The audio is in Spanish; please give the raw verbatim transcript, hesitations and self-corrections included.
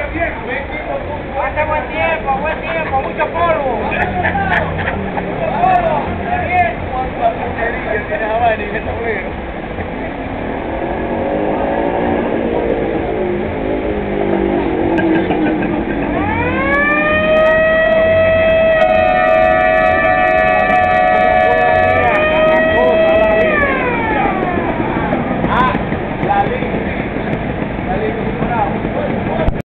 Hace buen tiempo, buen tiempo, mucho polvo. Mucho polvo, está bien. Cuánta putería tienes a Bani en el tablero.